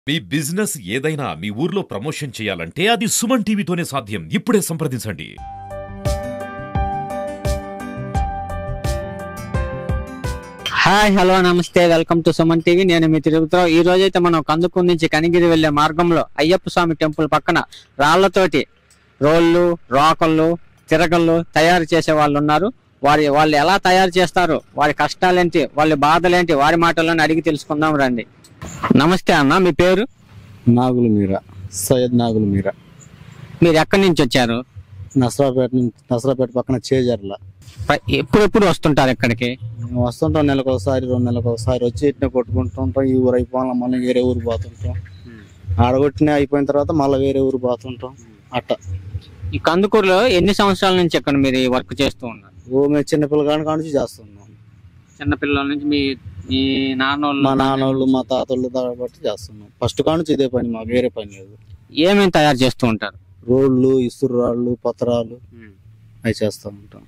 మీ business ఏదైనా మీ ఊర్లో promotion చేయాలంటే అది సుమన్ టీవీతోనే సాధ్యం. ఇప్పుడే సంప్రదించండి. హాయ్ హలో నమస్తే, వెల్కమ్ టు సుమన్ టీవీ. నేను మీ తిరుగుతాం. ఈ రోజు అయితే మనం కందుకూరు నుంచి కనిగిరి వెళ్లే మార్గంలో అయ్యప్ప స్వామి టెంపుల్ పక్కన రాళ్లతోటి రోళ్ళు, రోకళ్ళు, తిరగళ్ళు తయారు చేసే వాళ్ళు ఉన్నారు. వాళ్ళు ఎలా తయారు చేస్తారు, వారి కష్టాలేంటి, వాళ్ళ బాధలేంటి, వారి మాటల్లోనే అడిగి తెలుసుకుందాం రండి. నమస్తే అన్న, మీ పేరు? నాగులు మీరా, సయ్యద్ నాగులు మీరా. మీరు ఎక్కడి నుంచి వచ్చారు? నసరాపేట పక్కన చేజర్ల. ఎప్పుడెప్పుడు వస్తుంటారు ఇక్కడికి? మేము వస్తుంటాం, నెలకు ఒకసారి 2 నెలలకు ఒకసారి వచ్చి ఇట్నే కొట్టుకుంటుంటాం. ఈ ఊరు అయిపోవాలి మళ్ళీ వేరే ఊరు పోతుంటాం. ఆడగొట్టినే అయిపోయిన తర్వాత మళ్ళీ వేరే ఊరు పోతుంటాం. అట్ట ఈ కందుకూరులో ఎన్ని సంవత్సరాల నుంచి ఇక్కడ మీరు ఈ వర్క్ చేస్తూ ఉన్నారు? మేము చిన్నపిల్లగాని కాడ నుంచి చేస్తున్నాం. చిన్నపిల్లల నుంచి మీ నాన్నోళ్ళు, మా నాన్నోళ్ళు, మా తాతోళ్ళు బట్టి చేస్తున్నాం. ఫస్ట్ కాడ నుంచి ఇదే పని, మాకు వేరే పని లేదు. ఏమేమి తయారు చేస్తూ ఉంటారు? రోడ్లు, ఇసురు రాళ్ళు, పత్రాలు అవి చేస్తూ ఉంటాం.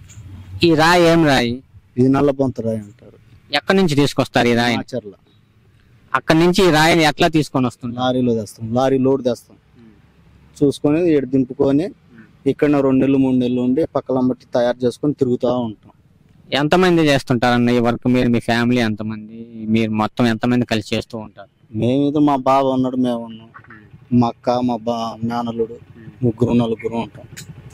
ఈ రాయి ఏం రాయి? ఇది నల్ల బొంత రాయి అంటారు. ఎక్కడి నుంచి తీసుకొస్తారు ఈ రాయి? ఆచర్ల. అక్కడి నుంచి ఈ రాయిని ఎట్లా తీసుకొని వస్తుంది? లారీలో తెస్తాం, లారీ లోడ్ తెస్తాం. చూసుకొని ఇక్కడ దింపుకొని ఇక్కడ 2 నెలలు 3 నెలలు ఉండి పక్కలంబట్టి తయారు చేసుకొని తిరుగుతూ ఉంటాం. ఎంతమంది చేస్తుంటారన్న ఈ వర్క్? మీరు, మీ ఫ్యామిలీ ఎంతమంది, మీరు మొత్తం ఎంతమంది కలిసి చేస్తూ ఉంటారు? మేమైతే మా బావ ఉన్నాడు, మేము ఉన్నాం, మా అక్క, మా నాన్నలుడు, 3 ఉంటాం.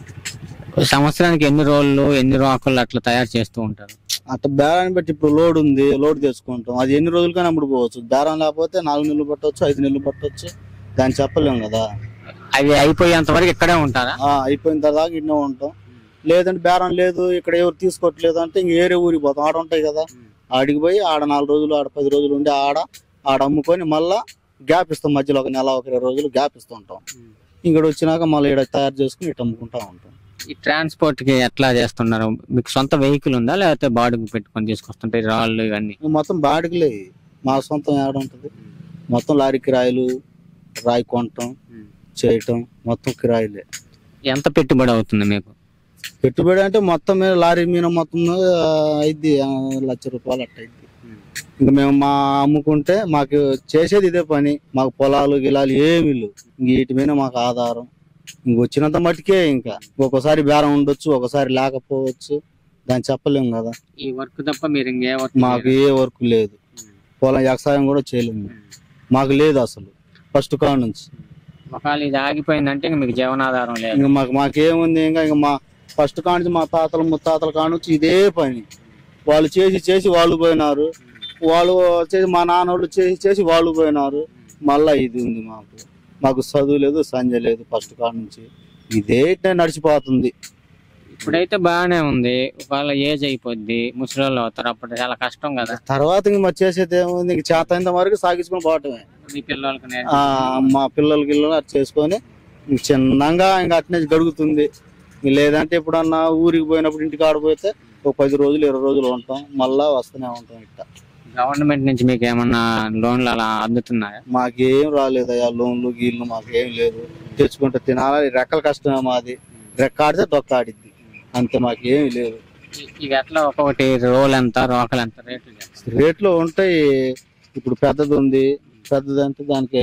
సంవత్సరానికి ఎన్ని రోళ్ళు, ఎన్ని రోకళ్ళు అట్లా తయారు చేస్తూ ఉంటారు? అట్లా బేరాన్ని బట్టి ఇప్పుడు లోడ్ ఉంది, లోడ్ తెచ్చుకుంటాం. అది ఎన్ని రోజులకైనా అమ్ముడుపోవచ్చు. బేరం లేకపోతే 4 నెలలు పట్టవచ్చు, 5 నెలలు పట్టవచ్చు. దాన్ని చెప్పలేము కదా. అవి అయిపోయేంత వరకు ఇక్కడే ఉంటారా? అయిపోయిన తర్వాత ఇన్నే ఉంటాం. లేదంటే బేరం లేదు, ఇక్కడ ఎవరు తీసుకోవట్లేదు అంటే ఇంక వేరే ఊరికి పోతాం. ఆడ ఉంటాయి కదా, ఆడికి పోయి ఆడ 4 రోజులు, ఆడ 10 రోజులు ఉండి ఆడ అమ్ముకొని మళ్ళా గ్యాప్ ఇస్తాం. మధ్యలో 1 నెల 20 రోజులు గ్యాప్ ఇస్తూ ఉంటాం. ఇక్కడ వచ్చినాక మళ్ళీ ఇక్కడ తయారు చేసుకుని ఇటు అమ్ముకుంటా ఉంటాం. ఈ ట్రాన్స్పోర్ట్ కి ఎట్లా చేస్తున్నారు? మీకు సొంత వెహికల్ ఉందా, లేకపోతే బాడుగు పెట్టుకొని తీసుకొస్తుంటాయి రాళ్ళు ఇవన్నీ? మొత్తం బాడిగలే, మా సొంతం ఏడ ఉంటుంది. మొత్తం లారీ కిరాయిలు, రాయి కొనటం, చేయటం, మొత్తం కిరాయిలే. ఎంత పెట్టుబడి అవుతుంది మీకు? పెట్టుబడి అంటే మొత్తం మీద లారీ మీద మొత్తం అయింది 1 లక్ష రూపాయలు అట్ట అయింది. ఇంకా మేము అమ్ముకుంటే మాకు చేసేది ఇదే పని. మాకు పొలాలు గిలాలు ఏమి లేవు. ఇంక వీటి మీద మాకు ఆధారం. ఇంక వచ్చినంత మట్టుకే. ఇంకా ఒక్కోసారి బేరం ఉండొచ్చు, ఒకసారి లేకపోవచ్చు. దాన్ని చెప్పలేము కదా. ఈ వర్క్ తప్ప మీరు ఇంకే వర్క్? మాకు ఏ వర్క్ లేదు. పొలం వ్యవసాయం కూడా చేయలేము, మాకు లేదు అసలు ఫస్ట్ కాడ నుంచి. ఒకవేళ ఇది ఆగిపోయిందంటే ఇంక మీకు జీవనాధారం లేదు. ఇంకా మాకేముంది, ఇంకా మా ఫస్ట్ కాడ నుంచి మా తాతలు ముత్తాతల కాడ నుంచి ఇదే పని. వాళ్ళు చేసి వాళ్ళు పోయినారు. వాళ్ళు చేసి మా నాన్నోళ్ళు చేసి వాళ్ళు పోయినారు. మళ్ళా ఇది ఉంది మాకు చదువు లేదు, సంజయ్ లేదు. ఫస్ట్ కాడ నుంచి ఇదే నడిచిపోతుంది. ఇప్పుడైతే బాగానే ఉంది. ఒకవేళ ఏజ్ అయిపోద్ది, ముసలి అవుతారు, అప్పుడు చాలా కష్టం కదా. తర్వాత ఇంక మరి చేసేది ఏముంది, ఇంక చేత వరకు సాగించుకొని పోవటమే. మీ పిల్లలకి మా పిల్లలకి అట్లా చేసుకొని చిన్నగా ఇంకా అట్నే గడుగుతుంది. లేదంటే ఎప్పుడన్నా ఊరికి పోయినప్పుడు ఇంటికి ఆడిపోతే 10 రోజులు 20 రోజులు ఉంటాం, మళ్ళా వస్తూనే ఉంటాం. ఇట్లా గవర్నమెంట్ నుంచి మీకు ఏమన్నా లోన్లు అలా అందుతున్నాయా? మాకేం రాలేదయ్యా, లోన్లు గీళ్ళు మాకేం లేదు. తెచ్చుకుంటే తినాలి, రెక్కల కష్టమే మాది. రెక్కాడితే దొక్కాడిద్ది, అంతే, మాకేమి లేదు. ఇవి ఎట్లా ఒక్కొక్కటి రోల్ ఎంత, రోకలు ఎంత రేట్లు ఉంటాయి. ఇప్పుడు పెద్దది ఉంది, పెద్దది అంటే దానికి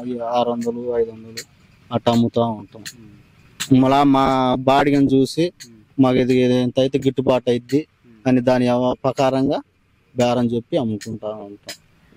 600 500 అట్లా అమ్ముతా ఉంటాం. మళ్ళా మా బాడిగని చూసి మాకు ఇది ఎంత అయితే గిట్టుబాటు అయిద్ది అని దాని ప్రకారంగా బేరం చెప్పి అమ్ముకుంటా ఉంటాం.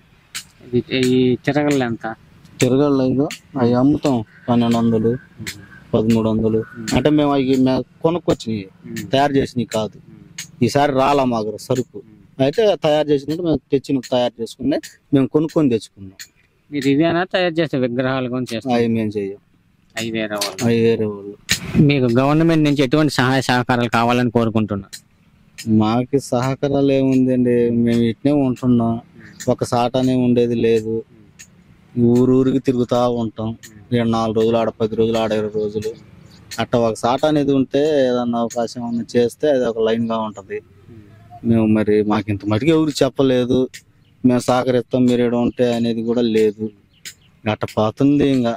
ఈ తిరగళ్ళు ఎంత? తిరగళ్ళు అవి అమ్ముతాం 1200 1300. అంటే మేము అవి కొనుక్కొచ్చినాయి, తయారు చేసినవి కాదు. ఈసారి రాలా మాకు సరుకు. అయితే తయారు చేసినట్టు మేము తెచ్చి తయారు చేసుకున్నాయి, మేము కొనుక్కొని తెచ్చుకున్నాం. మీరు ఇవేనా తయారు చేసే విగ్రహాలు కొని చేస్తాం? అవి మేము చెయ్యం, అవి వేరే వాళ్ళు. మీకు గవర్నమెంట్ నుంచి ఎటువంటి సహాయ సహకారాలు కావాలని కోరుకుంటున్నారు? మాకు సహకారాలు ఏముందండి, మేము ఇట్నే ఉంటున్నాం. ఒక సాటనే ఉండేది లేదు. ఊరికి తిరుగుతూ ఉంటాం. 4 రోజులు ఆడ 10 రోజులు, ఆడ 20 రోజులు అట్లా. ఒక సాట అనేది ఉంటే ఏదన్నా అవకాశం ఏమన్నా చేస్తే అది ఒక లైన్గా ఉంటుంది. మేము మరి మాకు ఇంత మటుకు ఎవరికి చెప్పలేదు, మేము సహకరిస్తాం మీరు ఏడ ఉంటే అనేది కూడా లేదు. అట్ట పోతుంది. ఇంకా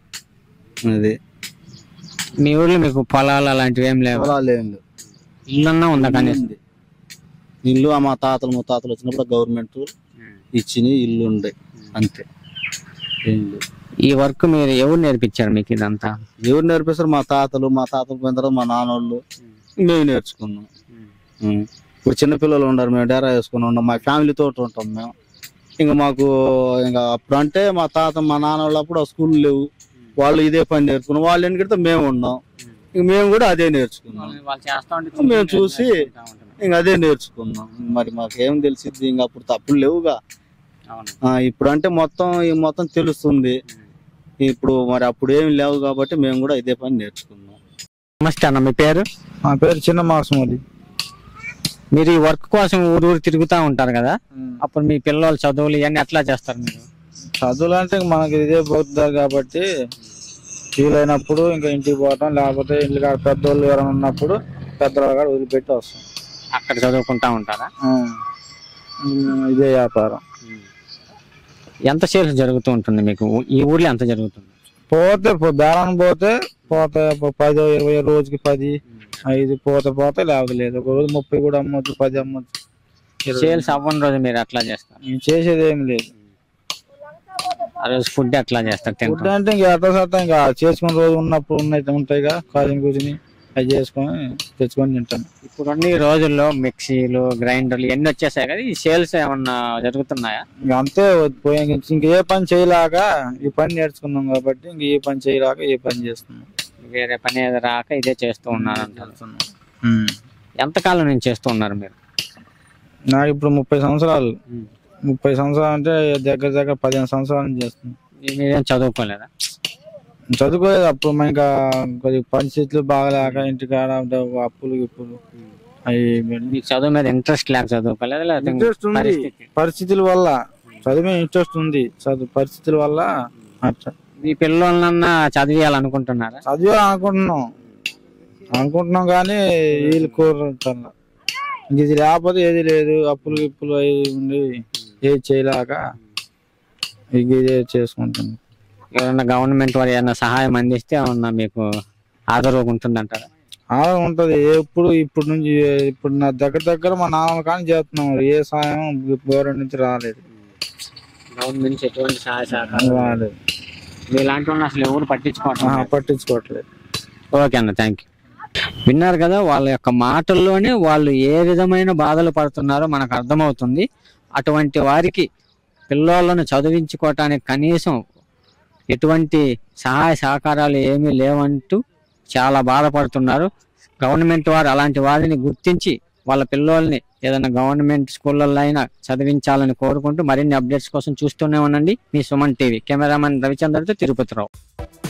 అది మీ ఊర్లో మీకు పొలాలు అలాంటివి ఏం లేవు? పొలాలు ఏం లేవు. ఇల్లు ఉందా? కానీ ఇల్లు మా తాతలు ముత్తాతలు వచ్చినప్పుడు గవర్నమెంట్ ఇచ్చిన ఇల్లు ఉండే, అంతే. ఏం లేదు. ఈ వర్క్ మీరు ఎవరు నేర్పించారు మీకు ఇదంతా? ఎవరు నేర్పిస్తారు? మా తాతలు పోయిన తర్వాత మా నాన్నోళ్ళు మేము నేర్చుకున్నాం. ఇప్పుడు చిన్నపిల్లలు ఉన్నారు, మేము డేరా వేసుకుని ఉన్నాం, మా ఫ్యామిలీతో ఉంటాం మేము. ఇంకా మాకు ఇంకా అప్పుడు అంటే మా తాత మా నాన్నోళ్ళు అప్పుడు ఆ స్కూల్ లేవు, వాళ్ళు ఇదే పని నేర్చుకున్నాం. వాళ్ళు ఎన్నికడితే మేము ఉన్నాం, ఇంక మేము కూడా అదే నేర్చుకున్నాం. మేము చూసి ఇంక అదే నేర్చుకున్నాం. మరి మాకేం తెలిసిద్ది, ఇంక అప్పుడు తప్పులు లేవుగా. ఇప్పుడు అంటే మొత్తం తెలుస్తుంది. ఇప్పుడు మరి అప్పుడు ఏమి లేవు కాబట్టి మేము కూడా ఇదే పని నేర్చుకున్నాం. నమస్తే అన్న, మీ పేరు? మా పేరు చిన్న మాసమూలి. మీరు ఈ వర్క్ కోసం ఊరు తిరుగుతూ ఉంటారు కదా, అప్పుడు మీ పిల్లలు చదువులు ఇవన్నీ ఎట్లా చేస్తారు మీరు? చదువులు అంటే మనకి ఇదే పోతున్నారు కాబట్టి వీలైనప్పుడు ఇంకా ఇంటికి పోవటం, లేకపోతే ఇంటి కాడ పెద్దోళ్ళు ఎవరైనా ఉన్నప్పుడు పెద్దవాళ్ళ కాడ వదిలిపెట్టి వస్తాం. అక్కడ చదువుకుంటా ఉంటారా? ఇదే వ్యాపారం. ఎంత సేల్స్ జరుగుతూ ఉంటుంది మీకు ఈ ఊర్లో? ఎంత జరుగుతుంది? పోతే బేరాన్ని పోతే 10, 20 రోజుకి 10, 5 పోతే లేకపోతే లేదు. ఒక రోజు 30 కూడా అమ్మొచ్చు, 10 అమ్మొచ్చు. సేల్స్ అవ్వని రోజు మీరు అట్లా చేస్తారు? చేసేది ఏం లేదు. ఆ రోజు ఫుడ్ ఎట్లా చేస్తారు? ఫుడ్ అంటే ఇంకా ఎట్లా ఇంకా చేసుకునే రోజు ఉన్నప్పుడు ఉంటాయిగా, కాజుని కూర్చుని అవి చేసుకొని తెచ్చుకొని తింటాం. ఇప్పుడు అన్ని రోజుల్లో మిక్సీలు, గ్రైండర్లు ఇవన్నీ వచ్చేసాయి కదా, ఈ సేల్స్ ఏమన్నా జరుగుతున్నాయా? ఇంక అంతే పోయి ఇంక ఏ పని చేయలేక ఈ పని నేర్చుకున్నాం కాబట్టి ఇంక ఏ పని చేయలేక ఏ పని చేస్తున్నాం. వేరే పని ఏదో రాక ఇదే చేస్తూ ఉన్నారు అంటారు. ఎంతకాలం నుంచి చేస్తూ ఉన్నారు మీరు? నాకు ఇప్పుడు 30 సంవత్సరాలు. 30 సంవత్సరాలు అంటే దగ్గర 15 సంవత్సరాల నుంచి చేస్తున్నాం. మీరేం చదువుకోలేదా? చదువుకోలేదు అప్పుడు. ఇంకా కొద్దిగా పరిస్థితులు బాగలేక ఇంటికాడ అప్పులు అవి. మీకు చదువు మీద ఇంట్రెస్ట్ లేక చదువుకోలేదా? ఇంట్రెస్ట్ ఉంది, పరిస్థితుల వల్ల. చదువు ఇంట్రెస్ట్ ఉంది, పరిస్థితుల వల్ల అట్లా. మీ పిల్లలన్నా చదివేయాలనుకుంటున్నారా? చదివే అనుకుంటున్నాం కానీ వీళ్ళు కోరుతారు. ఇది లేకపోతే ఏది లేదు, అప్పులు అవి ఉండి ఏది చేయలేక ఇదే చేసుకుంటాను. ఏమన్నా గవర్నమెంట్ వారు ఏమన్నా సహాయం అందిస్తే ఏమన్నా మీకు ఆదరవు ఉంటుందంటారా? ఉంటది. ఇప్పుడు నుంచి ఇప్పుడు నా దగ్గర మా నాన్న కానీ చేస్తున్నాం. ఏ సహాయం గవర్నమెంట్ నుంచి రాలేదు. గవర్నమెంట్ నుంచి ఎటువంటి సహాయ సహకారం రాలేదు. ఇలాంటి వాళ్ళు అసలు ఎవరు పట్టించుకోవట్లేదు. ఓకే అన్న, థ్యాంక్ యూ. విన్నారు కదా, వాళ్ళ యొక్క మాటల్లోనే వాళ్ళు ఏ విధమైన బాధలు పడుతున్నారో మనకు అర్థమవుతుంది. అటువంటి వారికి పిల్లోళ్ళను చదివించుకోవటానికి కనీసం ఎటువంటి సహాయ సహకారాలు ఏమీ లేవంటూ చాలా బాధపడుతున్నారు. గవర్నమెంట్ వారు అలాంటి వారిని గుర్తించి వాళ్ళ పిల్లోల్ని ఏదైనా గవర్నమెంట్ స్కూళ్ళల్లో అయినా చదివించాలని కోరుకుంటూ మరిన్ని అప్డేట్స్ కోసం చూస్తూనే ఉండండి మీ సుమన్ టీవీ. కెమెరామెన్ రవిచంద్రతో తిరుపతిరావు.